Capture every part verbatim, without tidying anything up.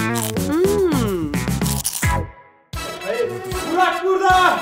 Hmm. Hayır, Burak burada!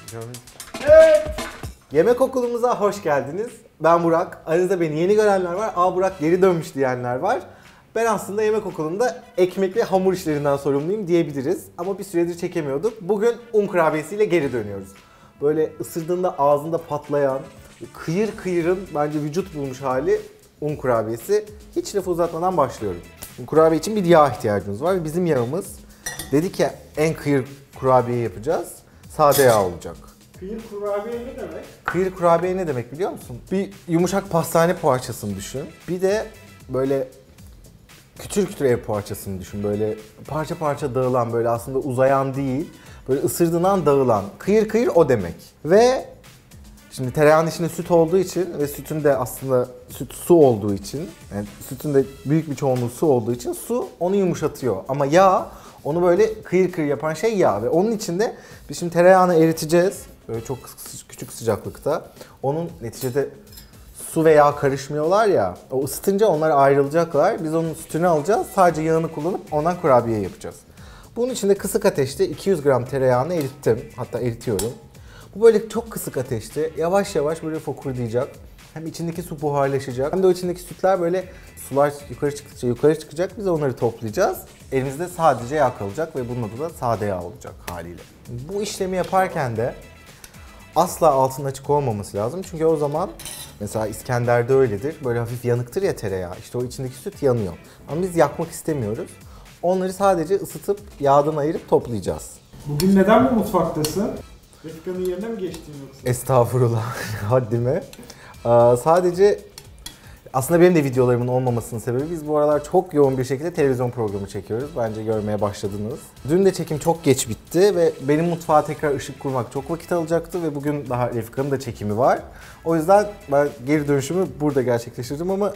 Evet! Yemek okulumuza hoş geldiniz. Ben Burak. Aranızda beni yeni görenler var. Aa Burak geri dönmüş diyenler var. Ben aslında yemek okulunda ekmek ve hamur işlerinden sorumluyum diyebiliriz. Ama bir süredir çekemiyorduk. Bugün un kurabiyesiyle geri dönüyoruz. Böyle ısırdığında ağzında patlayan, kıyır kıyırın bence vücut bulmuş hali un kurabiyesi. Hiç lafı uzatmadan başlıyorum. Un kurabiye için bir yağ ihtiyacımız var. Bizim yağımız dedik ya en kıyır kurabiye yapacağız. Sade yağ olacak. Kıyır kurabiye ne demek? Kıyır kurabiye ne demek biliyor musun? Bir yumuşak pastane poğaçasını düşün. Bir de böyle kütür kütür ev poğaçasını düşün. Böyle parça parça dağılan, böyle aslında uzayan değil. Böyle ısırdığından dağılan. Kıyır kıyır o demek. Ve şimdi tereyağının içinde süt olduğu için ve sütün de aslında süt su olduğu için, yani sütün de büyük bir çoğunluğu su olduğu için su onu yumuşatıyor. Ama yağ onu böyle kıyır kıyır yapan şey yağ ve onun içinde biz şimdi tereyağını eriteceğiz. Böyle çok küçük sıcaklıkta. Onun neticede su ve yağ karışmıyorlar ya. O ısıtınca onlar ayrılacaklar. Biz onun sütünü alacağız. Sadece yağını kullanıp ondan kurabiye yapacağız. Bunun için de kısık ateşte iki yüz gram tereyağını erittim. Hatta eritiyorum. Bu böyle çok kısık ateşte yavaş yavaş böyle fokurdayacak. Hem içindeki su buharlaşacak hem de o içindeki sütler böyle sular yukarı çıktıkça yukarı çıkacak. Biz onları toplayacağız. Elimizde sadece yağ kalacak ve bunun adı da sade yağ olacak haliyle. Bu işlemi yaparken de asla altının açık olmaması lazım. Çünkü o zaman mesela İskender'de öyledir. Böyle hafif yanıktır ya tereyağı. İşte o içindeki süt yanıyor. Ama biz yakmak istemiyoruz. Onları sadece ısıtıp yağdan ayırıp toplayacağız. Bugün neden bu mutfaktasın? Refika'nın yerine mi geçtin yoksa? Estağfurullah haddime. Ee, sadece aslında benim de videolarımın olmamasının sebebi biz bu aralar çok yoğun bir şekilde televizyon programı çekiyoruz. Bence görmeye başladınız. Dün de çekim çok geç bitti ve benim mutfağa tekrar ışık kurmak çok vakit alacaktı ve bugün daha Refika'nın da çekimi var. O yüzden ben geri dönüşümü burada gerçekleştirdim ama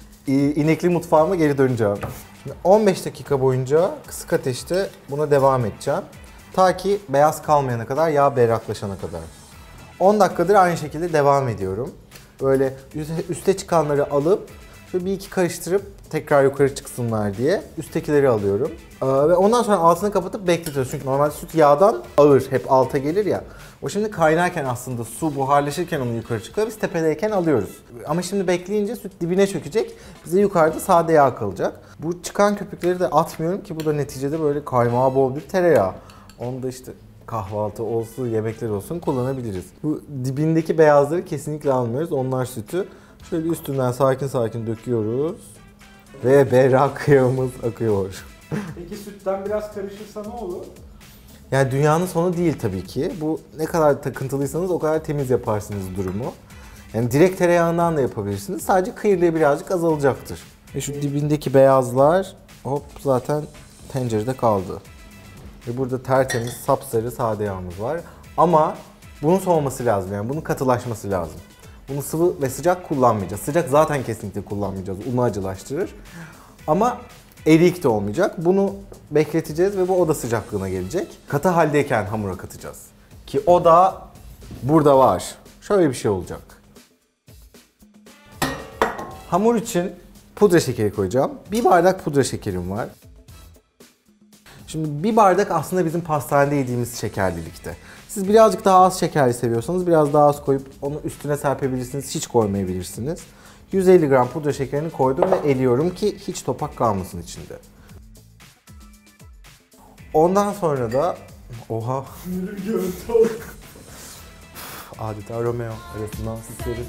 inekli mutfağıma geri döneceğim. Şimdi on beş dakika boyunca kısık ateşte buna devam edeceğim. Ta ki beyaz kalmayana kadar, yağ berraklaşana kadar. on dakikadır aynı şekilde devam ediyorum. Böyle üste çıkanları alıp şöyle bir iki karıştırıp tekrar yukarı çıksınlar diye üsttekileri alıyorum. Ee, ve ondan sonra altını kapatıp bekletiyoruz. Çünkü normalde süt yağdan ağır, hep alta gelir ya. O şimdi kaynarken aslında su buharlaşırken onu yukarı çıkıyor. Biz tepedeyken alıyoruz. Ama şimdi bekleyince süt dibine çökecek. Bize yukarıda sade yağ kalacak. Bu çıkan köpükleri de atmıyorum ki bu da neticede böyle kaymağı bol bir tereyağı. Onu da işte kahvaltı olsun, yemekler olsun kullanabiliriz. Bu dibindeki beyazları kesinlikle almıyoruz. Onlar sütü. Şöyle üstünden sakin sakin döküyoruz. Ve berrak yağımız akıyor. Peki sütten biraz karışırsa ne olur? Yani dünyanın sonu değil tabii ki. Bu ne kadar takıntılıysanız o kadar temiz yaparsınız durumu. Yani direkt tereyağından da yapabilirsiniz. Sadece kıyırlığı birazcık azalacaktır. Ve şu dibindeki beyazlar hop zaten tencerede kaldı. Ve burada tertemiz sapsarı sade yağımız var. Ama bunun soğuması lazım, yani bunun katılaşması lazım. Bunu sıvı ve sıcak kullanmayacağız. Sıcak zaten kesinlikle kullanmayacağız. Unu acılaştırır. Ama eriyik de olmayacak. Bunu bekleteceğiz ve bu oda sıcaklığına gelecek. Katı haldeyken hamura katacağız. Ki o da burada var. Şöyle bir şey olacak. Hamur için pudra şekeri koyacağım. Bir bardak pudra şekerim var. Şimdi bir bardak aslında bizim pastanede yediğimiz şekerlilikte. Siz birazcık daha az şekerli seviyorsanız biraz daha az koyup onu üstüne serpebilirsiniz, hiç koymayabilirsiniz. yüz elli gram pudra şekerini koydum ve eliyorum ki hiç topak kalmasın içinde. Ondan sonra da oha Sinirli bir görüntü oldu. adeta Romeo arasından sislerim.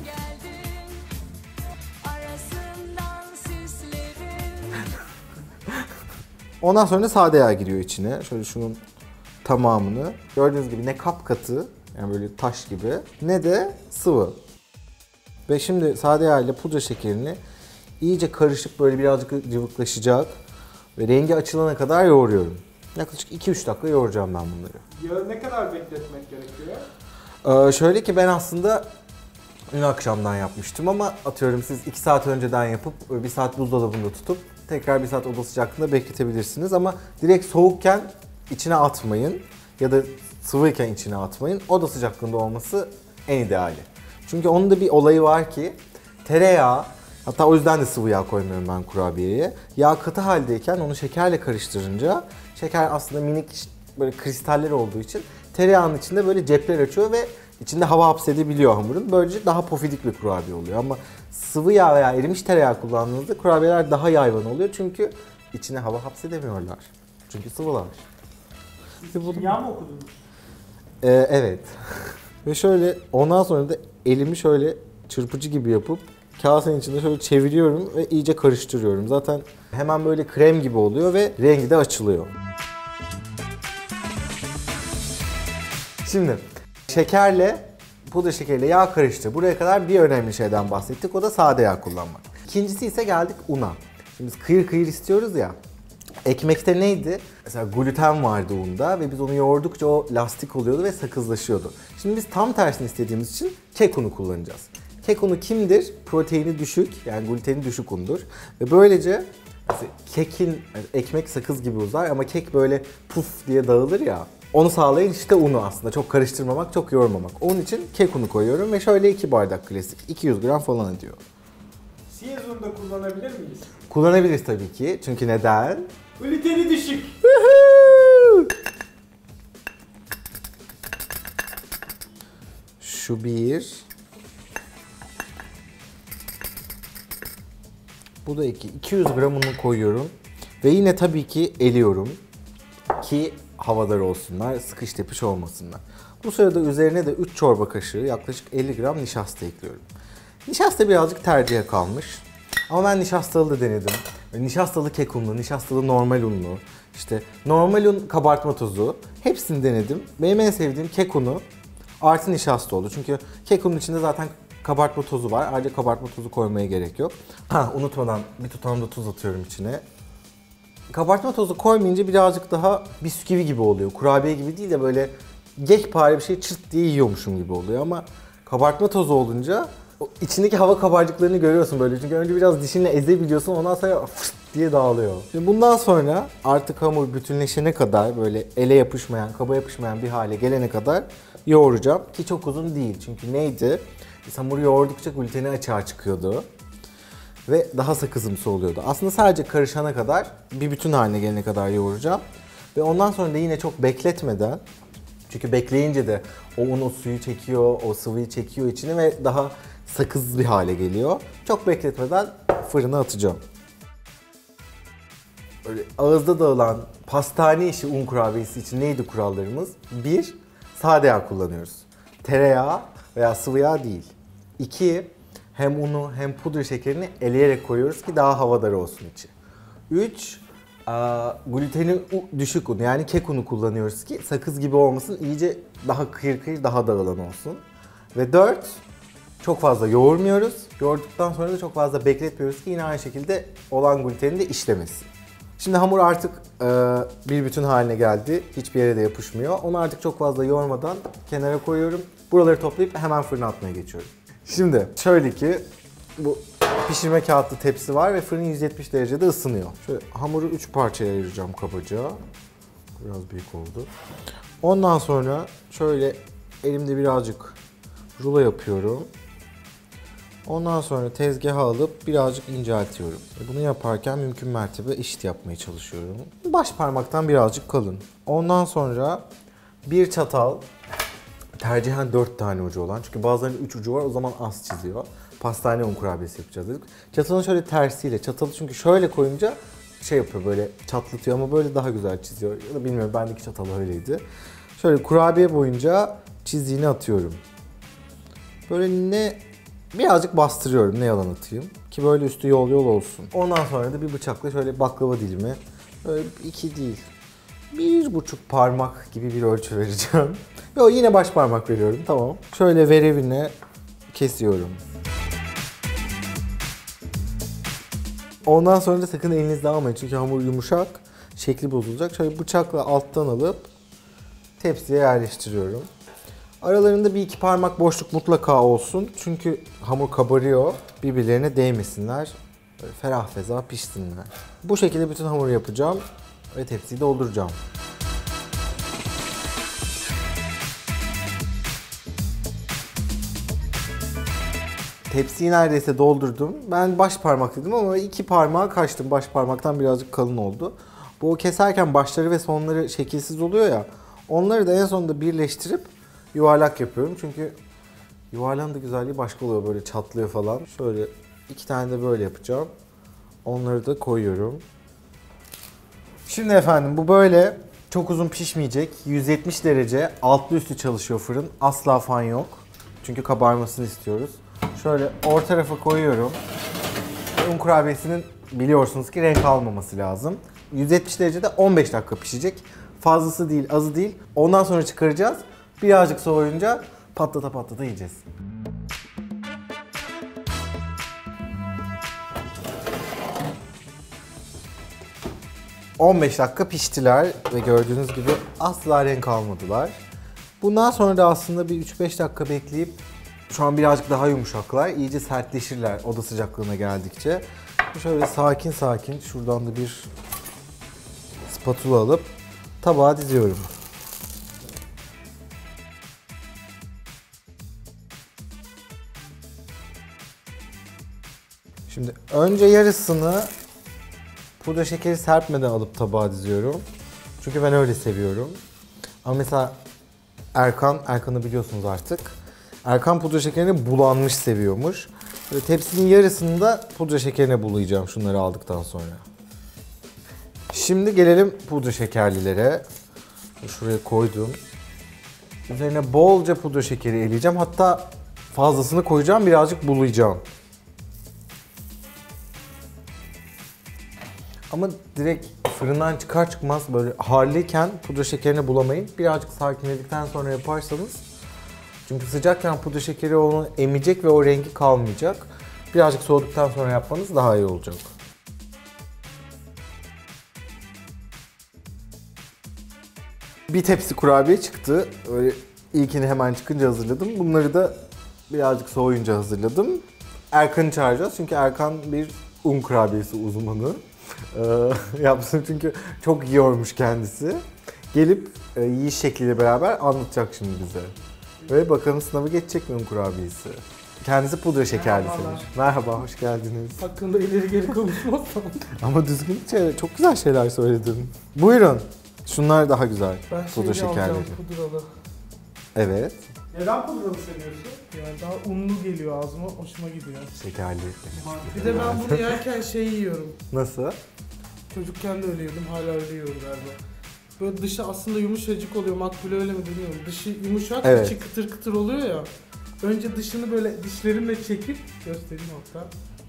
Ondan sonra sade yağ giriyor içine. Şöyle şunun tamamını. Gördüğünüz gibi ne kapkatı, yani böyle taş gibi, ne de sıvı. Ve şimdi sade yağ ile pudra şekerini iyice karışıp böyle birazcık cıvıklaşacak ve rengi açılana kadar yoğuruyorum. Yaklaşık iki üç dakika yoğuracağım ben bunları. Yağı ne kadar bekletmek gerekiyor? Ee, şöyle ki ben aslında dün akşamdan yapmıştım ama atıyorum siz iki saat önceden yapıp bir saat buzdolabında tutup tekrar bir saat oda sıcaklığında bekletebilirsiniz ama direkt soğukken içine atmayın ya da sıvıyken içine atmayın. Oda sıcaklığında olması en ideali. Çünkü onun da bir olayı var ki tereyağı Hatta o yüzden de sıvı yağ koymuyorum ben kurabiyeye. Yağ katı haldeyken onu şekerle karıştırınca şeker aslında minik böyle kristaller olduğu için tereyağının içinde böyle cepler açıyor ve içinde hava hapsedebiliyor hamurun. Böylece daha pofidik bir kurabiye oluyor ama sıvı yağ veya erimiş tereyağı kullandığınızda kurabiyeler daha yayvan oluyor çünkü içine hava hapsedemiyorlar. Çünkü sıvılar. Kimya mı okudunuz? Ee, evet. Ve şöyle ondan sonra da elimi şöyle çırpıcı gibi yapıp kasenin içinde şöyle çeviriyorum ve iyice karıştırıyorum. Zaten hemen böyle krem gibi oluyor ve rengi de açılıyor. Şimdi şekerle, pudra şekeriyle yağ karıştı. Buraya kadar bir önemli şeyden bahsettik. O da sade yağ kullanmak. İkincisi ise geldik una. Şimdi biz kıyır kıyır istiyoruz ya. Ekmekte neydi? Mesela gluten vardı unda ve biz onu yoğurdukça o lastik oluyordu ve sakızlaşıyordu. Şimdi biz tam tersini istediğimiz için kek unu kullanacağız. Kek unu kimdir? Proteini düşük, yani gluteni düşük undur. Ve böylece kekin, ekmek sakız gibi uzar ama kek böyle puf diye dağılır ya. Onu sağlayan işte unu aslında. Çok karıştırmamak, çok yoğurmamak. Onun için kek unu koyuyorum ve şöyle iki bardak klasik. iki yüz gram falan ediyor. Siyez unu da kullanabilir miyiz? Kullanabiliriz tabii ki. Çünkü neden? Gluteni düşük. Şu bir. Bu da iki. iki yüz gram unu koyuyorum. Ve yine tabii ki eliyorum. Ki havadar olsunlar, sıkış tepiş olmasınlar. Bu sırada üzerine de üç çorba kaşığı yaklaşık elli gram nişasta ekliyorum. Nişasta birazcık tercihe kalmış. Ama ben nişastalı da denedim. Nişastalı kek unlu, nişastalı normal unlu, işte normal un kabartma tozu hepsini denedim. Benim en sevdiğim kek unu artı nişasta oldu. Çünkü kek unun içinde zaten kabartma tozu var. Ayrıca kabartma tozu koymaya gerek yok. Ha, unutmadan bir tutam da tuz atıyorum içine. Kabartma tozu koymayınca birazcık daha bisküvi gibi oluyor. Kurabiye gibi değil de böyle gekpare bir şey çıt diye yiyormuşum gibi oluyor ama kabartma tozu olunca o içindeki hava kabarcıklarını görüyorsun böyle. Çünkü önce biraz dişinle ezebiliyorsun, ondan sonra fıst diye dağılıyor. Şimdi bundan sonra artık hamur bütünleşene kadar böyle ele yapışmayan, kaba yapışmayan bir hale gelene kadar yoğuracağım. Ki çok uzun değil çünkü neydi? Biz hamuru yoğurdukça gluteni açığa çıkıyordu. Ve daha sakızımsı oluyordu. Aslında sadece karışana kadar, bir bütün haline gelene kadar yoğuracağım. Ve ondan sonra da yine çok bekletmeden, çünkü bekleyince de o un o suyu çekiyor, o sıvıyı çekiyor içine ve daha sakız bir hale geliyor. Çok bekletmeden fırına atacağım. Böyle ağızda dağılan pastane işi un kurabiyesi için neydi kurallarımız? Bir, sade yağ kullanıyoruz. Tereyağı veya sıvı yağ değil. İki, hem unu hem pudra şekerini eleyerek koyuyoruz ki daha havadar olsun içi. Üç, gluteni düşük un yani kek unu kullanıyoruz ki sakız gibi olmasın, iyice daha kıyır kıyır daha dağılan olsun. Ve dört, çok fazla yoğurmuyoruz. Yoğurduktan sonra da çok fazla bekletmiyoruz ki yine aynı şekilde olan gluteni de işlemesin. Şimdi hamur artık e, bir bütün haline geldi. Hiçbir yere de yapışmıyor. Onu artık çok fazla yoğurmadan kenara koyuyorum. Buraları toplayıp hemen fırına atmaya geçiyorum. Şimdi şöyle ki bu pişirme kağıtlı tepsi var ve fırın yüz yetmiş derecede ısınıyor. Şöyle hamuru üç parçaya ayıracağım kabaca. Biraz büyük oldu. Ondan sonra şöyle elimde birazcık rulo yapıyorum. Ondan sonra tezgaha alıp birazcık inceltiyorum. Bunu yaparken mümkün mertebe eşit yapmaya çalışıyorum. Baş parmaktan birazcık kalın. Ondan sonra bir çatal, tercihen dört tane ucu olan, çünkü bazılarının üç ucu var, o zaman az çiziyor. Pastane un kurabiyesi yapacağız dedik. Çatalın şöyle tersiyle, çatalı çünkü şöyle koyunca şey yapıyor, böyle çatlatıyor ama böyle daha güzel çiziyor. Ya da bilmiyorum, bendeki çatal öyleydi. Şöyle kurabiye boyunca çizdiğini atıyorum. Böyle ne birazcık bastırıyorum, ne yalan atayım. Ki böyle üstü yol yol olsun. Ondan sonra da bir bıçakla şöyle baklava dilimi, böyle iki değil, bir buçuk parmak gibi bir ölçü vereceğim. Yo, yine baş parmak veriyorum, tamam. Şöyle verevine kesiyorum. Ondan sonra da sakın elinizle almayın çünkü hamur yumuşak, şekli bozulacak. Şöyle bıçakla alttan alıp tepsiye yerleştiriyorum. Aralarında bir iki parmak boşluk mutlaka olsun çünkü hamur kabarıyor, birbirlerine değmesinler, böyle ferah feza pişsinler. Bu şekilde bütün hamuru yapacağım ve tepsiyi dolduracağım. Tepsiyi neredeyse doldurdum. Ben baş parmak dedim ama iki parmağa kaçtım. Baş parmaktan birazcık kalın oldu. Bu keserken başları ve sonları şekilsiz oluyor ya. Onları da en sonunda birleştirip yuvarlak yapıyorum. Çünkü yuvarlağın da güzelliği başka oluyor, böyle çatlıyor falan. Şöyle iki tane de böyle yapacağım. Onları da koyuyorum. Şimdi efendim bu böyle çok uzun pişmeyecek. yüz yetmiş derece altlı üstü çalışıyor fırın. Asla fan yok. Çünkü kabarmasını istiyoruz. Şöyle orta tarafa koyuyorum. Un kurabiyesinin biliyorsunuz ki renk almaması lazım. yüz yetmiş derecede on beş dakika pişecek. Fazlası değil, azı değil. Ondan sonra çıkaracağız. Birazcık soğuyunca patlata patlata yiyeceğiz. on beş dakika piştiler ve gördüğünüz gibi asla renk almadılar. Bundan sonra da aslında bir üç beş dakika bekleyip şu an birazcık daha yumuşaklar, iyice sertleşirler oda sıcaklığına geldikçe. Şöyle sakin sakin şuradan da bir spatula alıp tabağa diziyorum. Şimdi önce yarısını pudra şekeri serpmeden alıp tabağa diziyorum. Çünkü ben öyle seviyorum. Ama mesela Erkan, Erkan'ı biliyorsunuz artık. Erkan pudra şekerini bulanmış seviyormuş. Böyle tepsinin yarısını da pudra şekerine bulayacağım şunları aldıktan sonra. Şimdi gelelim pudra şekerlilere. Şuraya koydum. Üzerine bolca pudra şekeri eleyeceğim. Hatta fazlasını koyacağım, birazcık bulayacağım. Ama direkt fırından çıkar çıkmaz böyle harlıyken pudra şekerini bulamayın. Birazcık sakinledikten sonra yaparsanız. Çünkü sıcakken pudra şekeri onu emecek ve o rengi kalmayacak. Birazcık soğuduktan sonra yapmanız daha iyi olacak. Bir tepsi kurabiye çıktı. Öyle ilkini hemen çıkınca hazırladım. Bunları da birazcık soğuyunca hazırladım. Erkan'ı çağıracağız çünkü Erkan bir un kurabiyesi uzmanı. Ee, yapsın çünkü çok yiyormuş kendisi. Gelip e, yiyiş şekliyle beraber anlatacak şimdi bize. Ve bakalım sınavı geçecek mi un kurabiyesi? Kendisi pudra şekerlisidir. Merhaba, hoş geldiniz. Hakkında ileri geri konuşmazsam. Ama düzgün şeyler, çok güzel şeyler söyledin. Buyurun. Şunlar daha güzel. Ben pudra şeyi şekerli. alacağım, pudralı. Evet. Neden pudralı seviyorsun? Yani daha unlu geliyor ağzıma, hoşuma gidiyor. Şekerli. Bir de ben bunu yerken şey yiyorum. Nasıl? Çocukken de öyle yiyordum, hala öyle yiyorum galiba. Böyle dışı aslında yumuşacık oluyor, makbule öyle mi bilmiyorum. Dışı yumuşak, Evet. içi kıtır kıtır oluyor ya. Önce dışını böyle dişlerimle çekip, göstereyim hatta.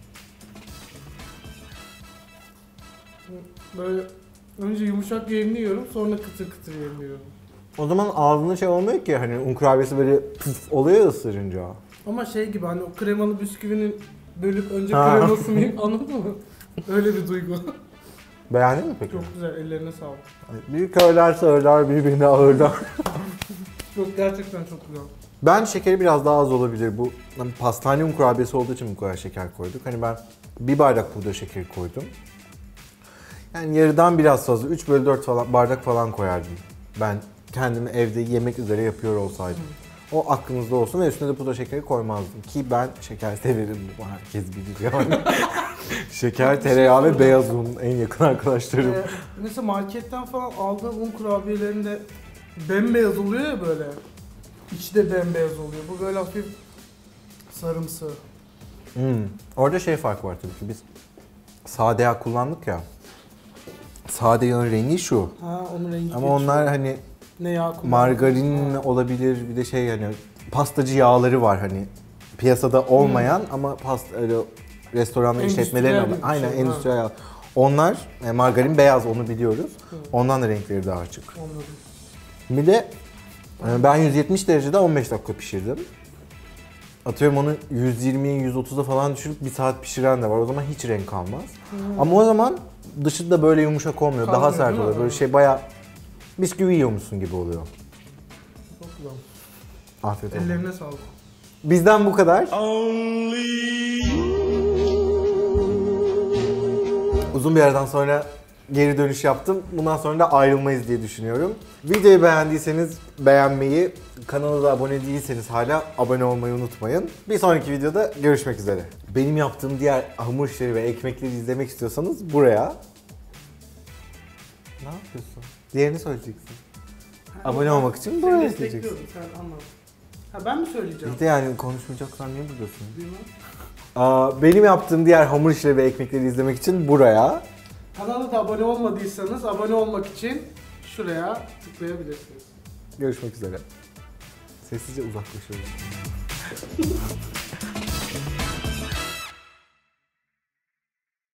Böyle önce yumuşak yerini yiyorum, sonra kıtır kıtır yerini yiyorum. O zaman ağzında şey olmuyor ki, hani un kurabiyesi böyle püf oluyor ya ısırınca. Ama şey gibi, hani o kremalı bisküvinin bölüp önce Ha. kremasını yiyip, anladın mı? Öyle bir duygu. Beğendin mi peki? Çok güzel, ellerine sağlık. Büyük köyler sağırlar, birbirine ağırlar. Yok, gerçekten çok güzel. Ben şekeri biraz daha az olabilir. Bu hani pastane un kurabiyesi olduğu için bu kadar şeker koyduk. Hani ben bir bardak pudra şekeri koydum. Yani yarıdan biraz fazla, üç bölü dört falan, bardak falan koyardım. Ben kendimi evde yemek üzere yapıyor olsaydım. Hı. O aklınızda olsun ve üstüne de pudra şekeri koymazdım. Ki ben şeker severim, bu herkes bilir yani. Şeker, tereyağı ve beyaz un en yakın arkadaşlarım. Ee, mesela marketten falan aldığım un kurabiyelerinde bembeyaz oluyor ya böyle. İçi de bembeyaz oluyor. Bu böyle hafif sarımsı. Hmm. Orada şey farkı var tabii ki, biz sade yağ kullandık ya. Sade yağın rengi şu. Ha, onun rengi Ama geçiyor. onlar hani ne yağ margarin olabilir, bir de şey hani pastacı yağları var hani piyasada olmayan hmm. ama pasta öyle restoranda işletmelerin olan aynen şey, endüstriyel yağ. Onlar e, margarin beyaz, onu biliyoruz. Hmm. Ondan da renkleri daha açık. Anladım. Bir de e, ben yüz yetmiş derecede on beş dakika pişirdim. Atıyorum onu yüz yirmiye yüz otuza falan düşürüp bir saat pişiren de var. O zaman hiç renk kalmaz. Hmm. Ama o zaman dışı da böyle yumuşak olmuyor. Kalmıyor, daha sert oluyor. Böyle şey bayağı bisküvi yiyormuşsun gibi oluyor. Çok güzel. Afiyet olsun. Ellerine sağlık. Bizden bu kadar. Uzun bir aradan sonra geri dönüş yaptım. Bundan sonra da ayrılmayız diye düşünüyorum. Videoyu beğendiyseniz beğenmeyi, kanala da abone değilseniz hala abone olmayı unutmayın. Bir sonraki videoda görüşmek üzere. Benim yaptığım diğer hamur işleri ve ekmekleri izlemek istiyorsanız buraya. Ne yapıyorsun? Diğerini söyleyeceksin. Abone olmak için Seni buraya destekliyorum, izleyeceksin. sen anlat. Ha ben mi söyleyeceğim? İşte yani konuşmayacaksan niye buradasın? Bilmem. Aa, benim yaptığım diğer hamur işleri ve ekmekleri izlemek için buraya. Kanala da abone olmadıysanız abone olmak için şuraya tıklayabilirsiniz. Görüşmek üzere. Sessizce uzaklaşıyoruz.